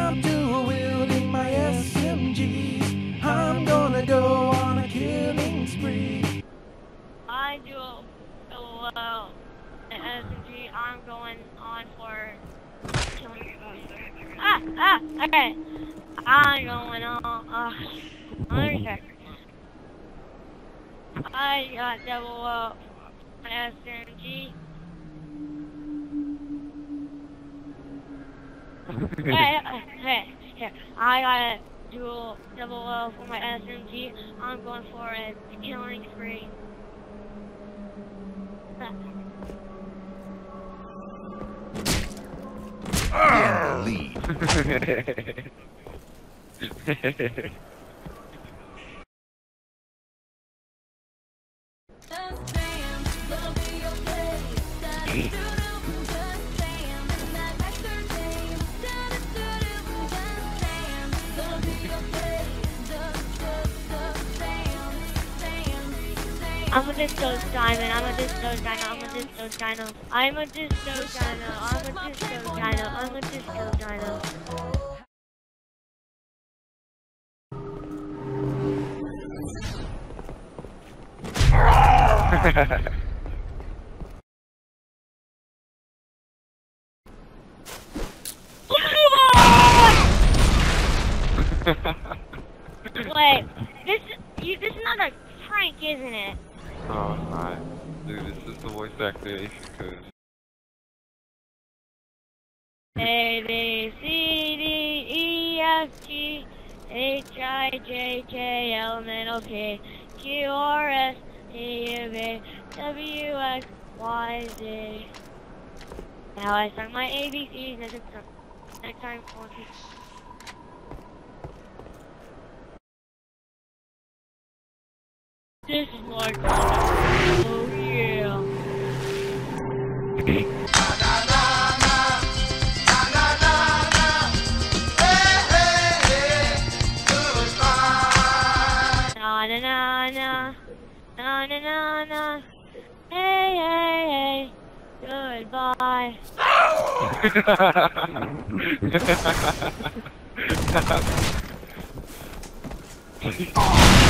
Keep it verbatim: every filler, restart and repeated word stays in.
I'm dual wielding my S M Gs. I'm gonna go on a killing spree. I dual oh well the S M G. I'm going on for killing. Ah ah okay. I'm going on. Uh, let me check. I got double up my S M G. Hey, hey, hey, I got a dual double O for my S M G. I'm going for a killing spree. In the lead. I'm a disco diamond, I'm a disco dino, I'm a disco dino. I'm a disco dino, I'm a disco dino, I'm a disco dino. Wait, this you, this is not a prank, isn't it? No, it's not. Dude, this is the voice activation code. A, B, C, D, E, F, G, H, I, J, K, L, M, N, O, P, Q, R, S, T, U, V, W, X, Y, Z. Now I start my A B Cs next time. Next time, this is my God. Oh yeah. Na na na na na na na na. Hey hey hey. Goodbye. Oh!